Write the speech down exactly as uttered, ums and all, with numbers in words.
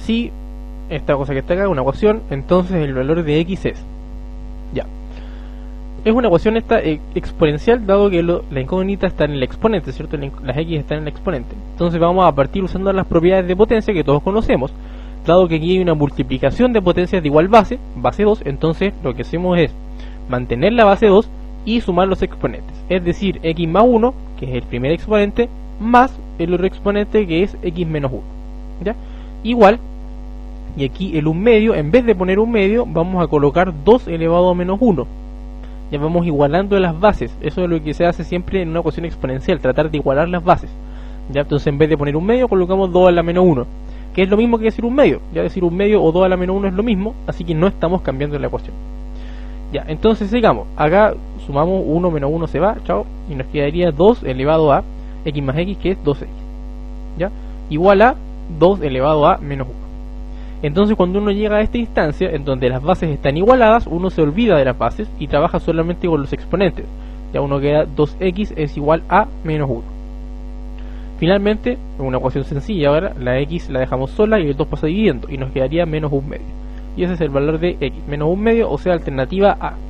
si esta cosa que está acá es una ecuación, entonces el valor de x es, ya, es una ecuación esta eh, exponencial, dado que lo, la incógnita está en el exponente, ¿cierto? Las x están en el exponente. Entonces vamos a partir usando las propiedades de potencia que todos conocemos. Dado que aquí hay una multiplicación de potencias de igual base, base dos, entonces lo que hacemos es mantener la base dos y sumar los exponentes. Es decir, x más uno, que es el primer exponente, más el otro exponente que es x menos uno. ¿Ya? Igual, y aquí el un medio, en vez de poner un medio, vamos a colocar dos elevado a menos uno. Ya vamos igualando las bases. Eso es lo que se hace siempre en una ecuación exponencial, tratar de igualar las bases. Ya, entonces en vez de poner un medio, colocamos dos a la menos uno, que es lo mismo que decir un medio. Ya decir un medio o dos a la menos uno es lo mismo, así que no estamos cambiando la ecuación. Ya, entonces sigamos. Acá sumamos uno menos uno se va, chao, y nos quedaría dos elevado a x más x, que es dos x. Ya, igual a dos elevado a menos uno. Entonces cuando uno llega a esta instancia en donde las bases están igualadas, uno se olvida de las bases y trabaja solamente con los exponentes. Ya uno queda dos x es igual a menos uno. Finalmente, una ecuación sencilla ahora, la x la dejamos sola y el dos pasa dividiendo y nos quedaría menos un medio. Y ese es el valor de x, menos un medio, o sea, alternativa A.